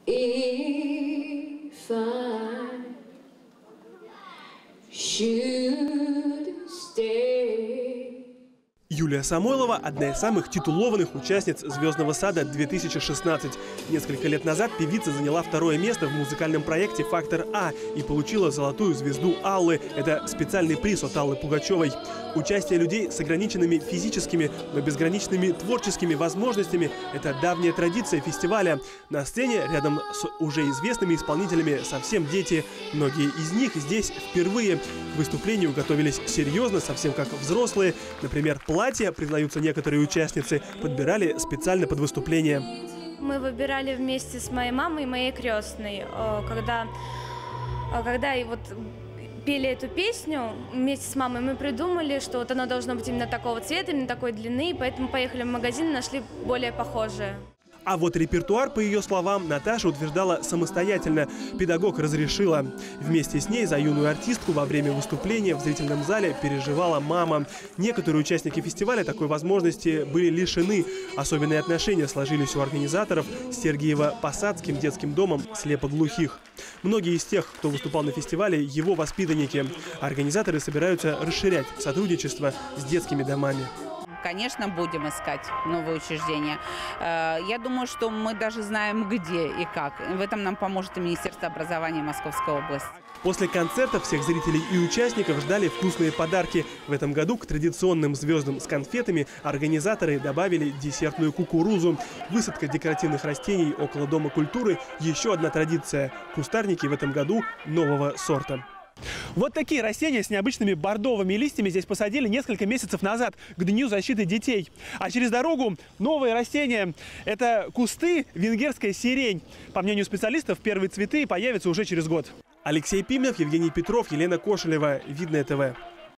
if I should stay. Юлия Самойлова – одна из самых титулованных участниц «Звездного сада» 2016. Несколько лет назад певица заняла второе место в музыкальном проекте «Фактор А» и получила золотую звезду Аллы. Это специальный приз от Аллы Пугачевой. Участие людей с ограниченными физическими, но безграничными творческими возможностями – это давняя традиция фестиваля. На сцене рядом с уже известными исполнителями совсем дети. Многие из них здесь впервые. К выступлению готовились серьезно, совсем как взрослые. Например, платья, признаются некоторые участницы, подбирали специально под выступление. Мы выбирали вместе с моей мамой и моей крестной. Когда пели эту песню вместе с мамой, мы придумали, что вот оно должно быть именно такого цвета, именно такой длины, поэтому поехали в магазин и нашли более похожее. А вот репертуар, по ее словам, Наташа утверждала самостоятельно. Педагог разрешила. Вместе с ней за юную артистку во время выступления в зрительном зале переживала мама. Некоторые участники фестиваля такой возможности были лишены. Особенные отношения сложились у организаторов с Сергиево-Посадским детским домом слепоглухих. Многие из тех, кто выступал на фестивале, его воспитанники. Организаторы собираются расширять сотрудничество с детскими домами. Конечно, будем искать новые учреждения. Я думаю, что мы даже знаем, где и как. В этом нам поможет и Министерство образования Московской области. После концерта всех зрителей и участников ждали вкусные подарки. В этом году к традиционным звездам с конфетами организаторы добавили десертную кукурузу. Высадка декоративных растений около Дома культуры – еще одна традиция. Кустарники в этом году нового сорта. Вот такие растения с необычными бордовыми листьями здесь посадили несколько месяцев назад к Дню защиты детей. А через дорогу новые растения. Это кусты венгерская сирень. По мнению специалистов, первые цветы появятся уже через год. Алексей Пименов, Евгений Петров, Елена Кошелева. Видное ТВ.